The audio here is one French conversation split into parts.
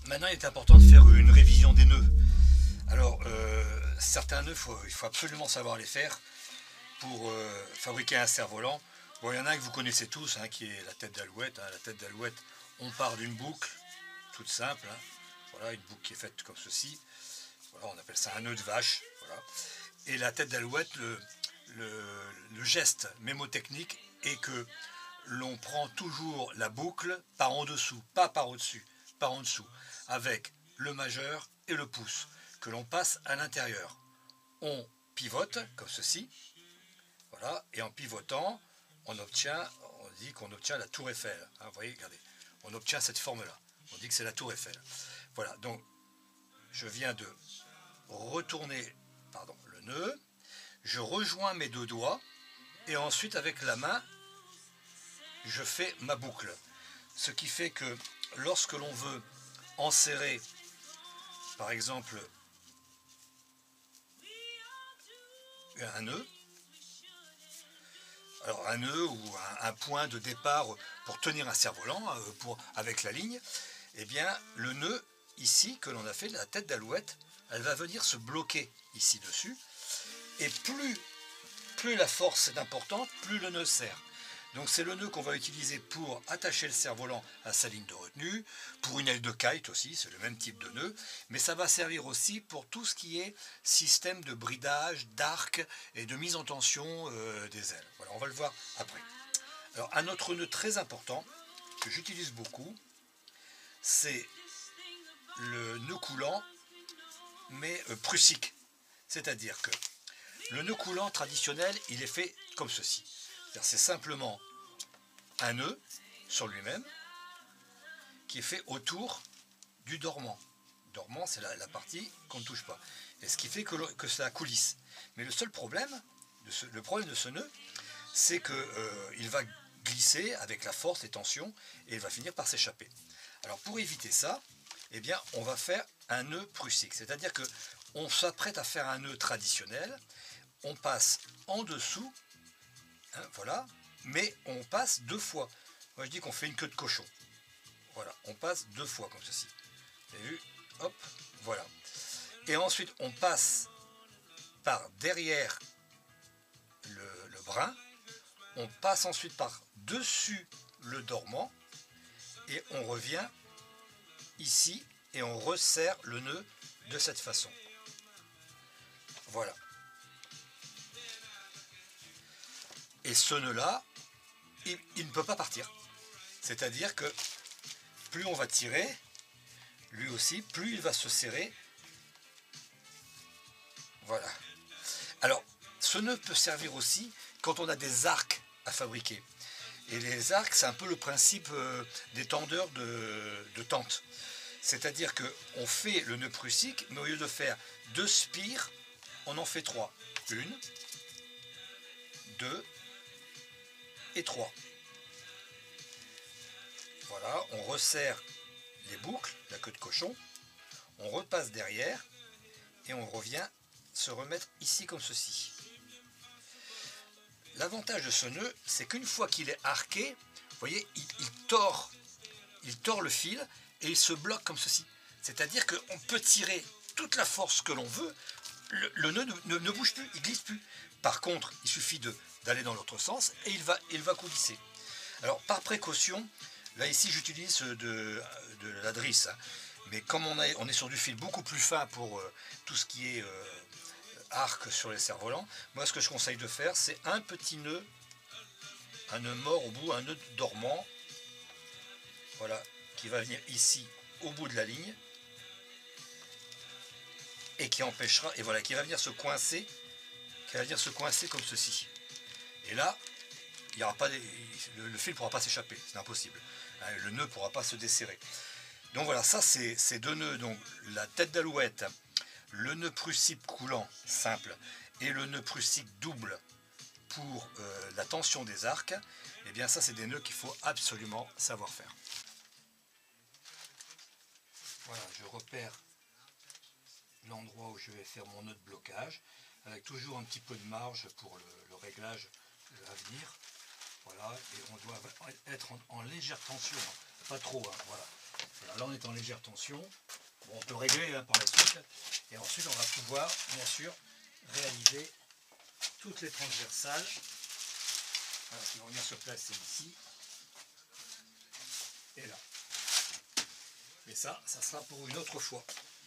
Maintenant, il est important de faire une révision des nœuds. Alors, certains nœuds, il faut absolument savoir les faire pour fabriquer un cerf-volant. Bon, il y en a un que vous connaissez tous, hein, qui est la tête d'alouette. Hein. La tête d'alouette, on part d'une boucle, toute simple. Hein. Voilà, une boucle qui est faite comme ceci. Voilà, on appelle ça un nœud de vache. Voilà. Et la tête d'alouette, le geste mémotechnique est que l'on prend toujours la boucle par en dessous, pas par au-dessus, par en dessous, avec le majeur et le pouce, que l'on passe à l'intérieur. On pivote comme ceci, voilà, et en pivotant, on dit qu'on obtient la tour Eiffel. Hein, vous voyez, regardez, on obtient cette forme-là. On dit que c'est la tour Eiffel. Voilà, donc je viens de retourner, le nœud, je rejoins mes deux doigts, et ensuite avec la main, je fais ma boucle. Ce qui fait que lorsque l'on veut enserrer, par exemple, un nœud, alors un nœud ou un point de départ pour tenir un cerf-volant avec la ligne, eh bien le nœud ici que l'on a fait, la tête d'alouette, elle va venir se bloquer ici dessus, et plus la force est importante, plus le nœud serre. Donc c'est le nœud qu'on va utiliser pour attacher le cerf-volant à sa ligne de retenue, pour une aile de kite aussi, c'est le même type de nœud, mais ça va servir aussi pour tout ce qui est système de bridage, d'arc et de mise en tension des ailes. Voilà, on va le voir après. Alors un autre nœud très important que j'utilise beaucoup, c'est le nœud coulant, mais prussique. C'est-à-dire que le nœud coulant traditionnel, il est fait comme ceci. C'est simplement un nœud sur lui-même qui est fait autour du dormant. Dormant, c'est la partie qu'on ne touche pas. Et ce qui fait que ça coulisse. Mais le seul problème, le problème de ce nœud, c'est qu'il va glisser avec la force, les tensions, et il va finir par s'échapper. Alors pour éviter ça, eh bien, on va faire un nœud prussique. C'est-à-dire qu'on s'apprête à faire un nœud traditionnel, on passe en dessous, hein, voilà, mais on passe deux fois. Moi je dis qu'on fait une queue de cochon. Voilà, on passe deux fois comme ceci. Vous avez vu? Hop, voilà. Et ensuite on passe par derrière le brin, on passe ensuite par dessus le dormant, et on revient ici et on resserre le nœud de cette façon. Voilà. Et ce nœud-là, il ne peut pas partir. C'est-à-dire que plus on va tirer, lui aussi, plus il va se serrer. Voilà. Alors, ce nœud peut servir aussi quand on a des arcs à fabriquer. Et les arcs, c'est un peu le principe des tendeurs de tente. C'est-à-dire qu'on fait le nœud prussique, mais au lieu de faire deux spires, on en fait trois. Une, deux et trois. Voilà, on resserre les boucles, la queue de cochon, on repasse derrière et on revient se remettre ici comme ceci. L'avantage de ce nœud, c'est qu'une fois qu'il est arqué, vous voyez, il tord le fil et il se bloque comme ceci. C'est-à-dire qu'on peut tirer toute la force que l'on veut, le nœud ne bouge plus, il glisse plus. Par contre, il suffit d'aller dans l'autre sens et il va coulisser. Alors, par précaution, là ici j'utilise de la drisse, hein, mais comme on est sur du fil beaucoup plus fin pour tout ce qui est arc sur les cerfs-volants, moi ce que je conseille de faire, c'est un petit nœud, un nœud mort au bout, un nœud dormant, voilà, qui va venir ici au bout de la ligne et qui empêchera, et voilà, qui va venir se coincer, comme ceci. Et là, il y aura pas le fil ne pourra pas s'échapper, c'est impossible. Le nœud ne pourra pas se desserrer. Donc voilà, ça c'est ces deux nœuds, donc la tête d'alouette, le nœud prussique coulant simple et le nœud prussique double pour la tension des arcs. Et bien ça c'est des nœuds qu'il faut absolument savoir faire. Voilà, je repère l'endroit où je vais faire mon nœud de blocage, avec toujours un petit peu de marge pour le réglage à venir. Voilà, et on doit être en légère tension, hein, pas trop, hein, voilà. Alors là on est en légère tension. Bon, on peut régler par la suite. Et ensuite on va pouvoir bien sûr réaliser toutes les transversales. Alors, qui vont venir se placer ici et là. Et ça sera pour une autre fois.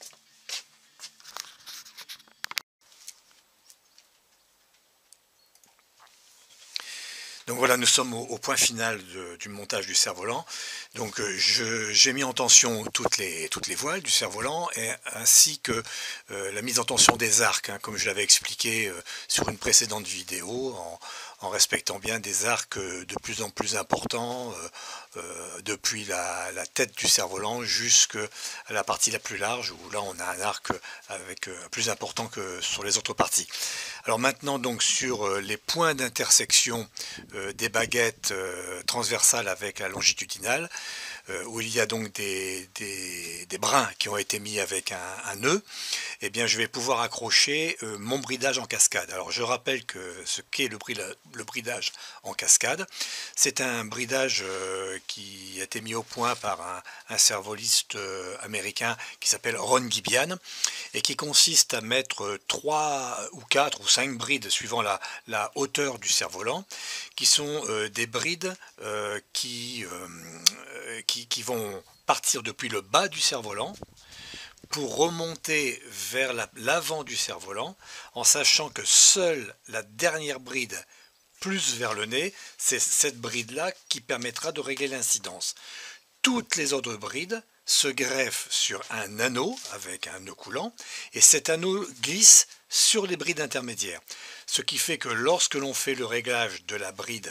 Donc voilà, nous sommes au point final du montage du cerf-volant. Donc j'ai mis en tension toutes les voiles du cerf-volant ainsi que la mise en tension des arcs, hein, comme je l'avais expliqué sur une précédente vidéo, en respectant bien des arcs de plus en plus importants depuis la tête du cerf-volant jusqu'à la partie la plus large, où là on a un arc avec plus important que sur les autres parties. Alors maintenant, donc sur les points d'intersection des baguettes transversales avec la longitudinale, où il y a donc des brins qui ont été mis avec un nœud, eh bien je vais pouvoir accrocher mon bridage en cascade. Alors je rappelle que ce qu'est le bridage en cascade, c'est un bridage qui a été mis au point par un cervoliste américain qui s'appelle Ron Gibian, et qui consiste à mettre 3 ou 4 ou 5 brides suivant la hauteur du cerf-volant, qui sont des brides qui vont partir depuis le bas du cerf-volant pour remonter vers l'avant du cerf-volant, en sachant que seule la dernière bride plus vers le nez, c'est cette bride-là qui permettra de régler l'incidence. Toutes les autres brides se greffent sur un anneau avec un nœud coulant, et cet anneau glisse sur les brides intermédiaires. Ce qui fait que lorsque l'on fait le réglage de la bride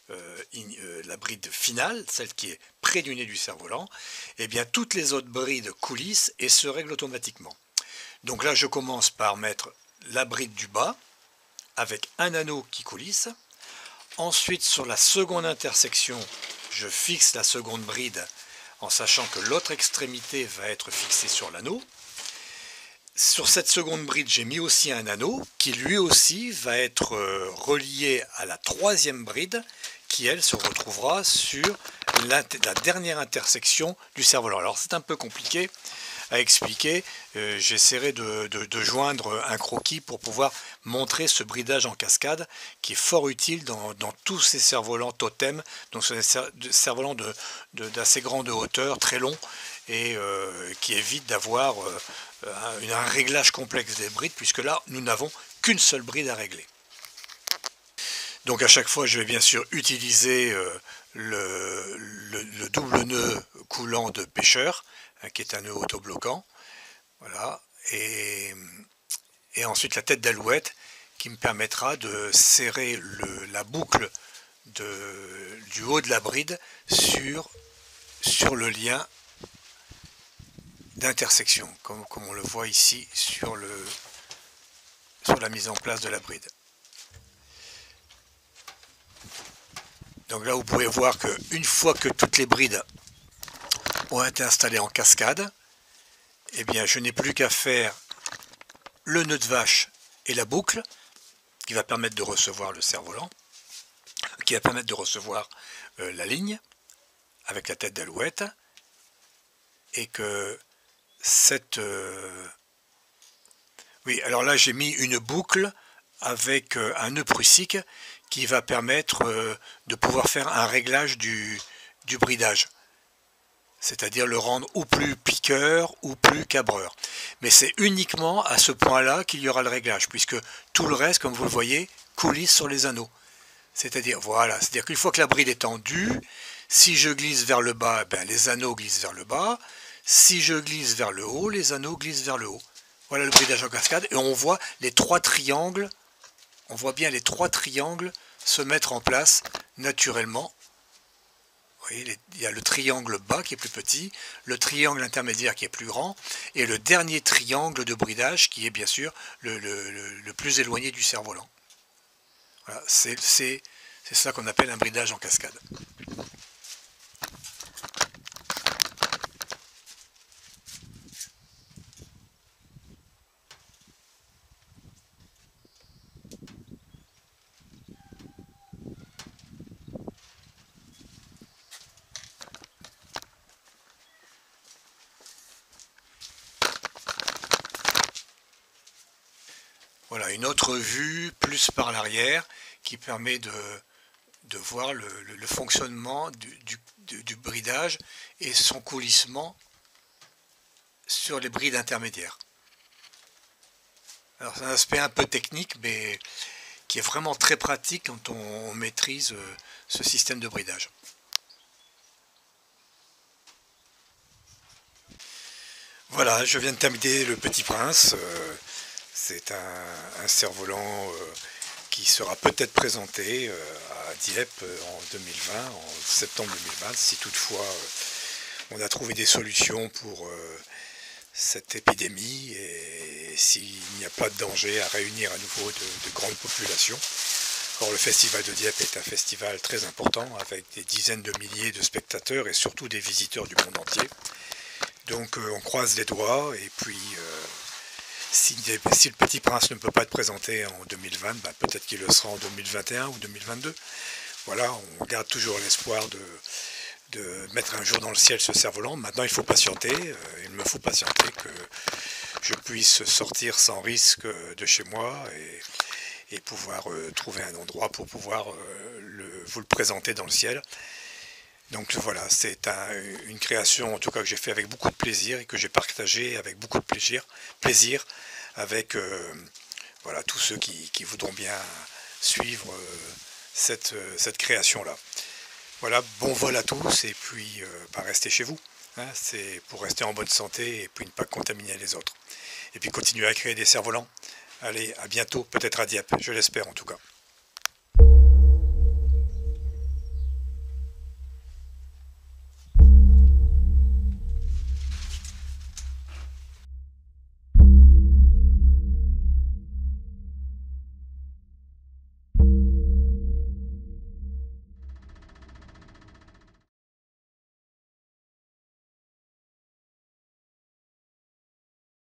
finale, celle qui est près du nez du cerf-volant, eh bien toutes les autres brides coulissent et se règlent automatiquement. Donc là je commence par mettre la bride du bas avec un anneau qui coulisse. Ensuite, sur la seconde intersection, je fixe la seconde bride en sachant que l'autre extrémité va être fixée sur l'anneau. Sur cette seconde bride, j'ai mis aussi un anneau qui lui aussi va être relié à la troisième bride qui, elle, se retrouvera sur la dernière intersection du cerf-volant. Alors c'est un peu compliqué à expliquer, j'essaierai de joindre un croquis pour pouvoir montrer ce bridage en cascade qui est fort utile dans tous ces cerfs-volants totem, donc ce cerfs-volants d'assez grande hauteur, très long, et qui évite d'avoir un réglage complexe des brides, puisque là nous n'avons qu'une seule bride à régler. Donc à chaque fois je vais bien sûr utiliser le double nœud coulant de pêcheur, qui est un nœud autobloquant, voilà, et ensuite la tête d'alouette qui me permettra de serrer la boucle du haut de la bride sur le lien d'intersection, comme on le voit ici sur la mise en place de la bride. Donc là vous pouvez voir qu'une fois que toutes les brides ont été installées en cascade, eh bien je n'ai plus qu'à faire le nœud de vache et la boucle qui va permettre de recevoir le cerf-volant, qui va permettre de recevoir la ligne avec la tête d'alouette, et que oui, alors là j'ai mis une boucle avec un nœud prussique qui va permettre de pouvoir faire un réglage du bridage, c'est-à-dire le rendre ou plus piqueur ou plus cabreur. Mais c'est uniquement à ce point-là qu'il y aura le réglage, puisque tout le reste, comme vous le voyez, coulisse sur les anneaux. C'est-à-dire, voilà, c'est-à-dire qu'une fois que la bride est tendue, si je glisse vers le bas, ben, les anneaux glissent vers le bas. Si je glisse vers le haut, les anneaux glissent vers le haut. Voilà le bridage en cascade, et on voit les 3 triangles, on voit bien les 3 triangles se mettre en place naturellement. Vous voyez, il y a le triangle bas qui est plus petit, le triangle intermédiaire qui est plus grand, et le dernier triangle de bridage qui est bien sûr le plus éloigné du cerf-volant. Voilà, c'est ça qu'on appelle un bridage en cascade. une autre vue, plus par l'arrière, qui permet de voir le fonctionnement du bridage et son coulissement sur les brides intermédiaires. Alors c'est un aspect un peu technique, mais qui est vraiment très pratique quand on maîtrise ce système de bridage. Voilà, je viens de terminer le Petit Prince. C'est un cerf-volant qui sera peut-être présenté à Dieppe en 2020, en septembre 2020, si toutefois on a trouvé des solutions pour cette épidémie et s'il n'y a pas de danger à réunir à nouveau de grandes populations. Or, le festival de Dieppe est un festival très important avec des dizaines de milliers de spectateurs et surtout des visiteurs du monde entier. Donc on croise les doigts et puis si le Petit Prince ne peut pas être présenté en 2020, ben, peut-être qu'il le sera en 2021 ou 2022. Voilà, on garde toujours l'espoir de mettre un jour dans le ciel ce cerf-volant. Maintenant il faut patienter, il me faut patienter que je puisse sortir sans risque de chez moi et pouvoir trouver un endroit pour pouvoir vous le présenter dans le ciel. Donc voilà, c'est une création en tout cas que j'ai fait avec beaucoup de plaisir et que j'ai partagé avec beaucoup de plaisir avec voilà, tous ceux qui voudront bien suivre cette création-là. Voilà, bon vol à tous et puis restez chez vous. Hein, c'est pour rester en bonne santé et puis ne pas contaminer les autres. Et puis continuer à créer des cerfs-volants. Allez, à bientôt, peut-être à Dieppe, je l'espère en tout cas.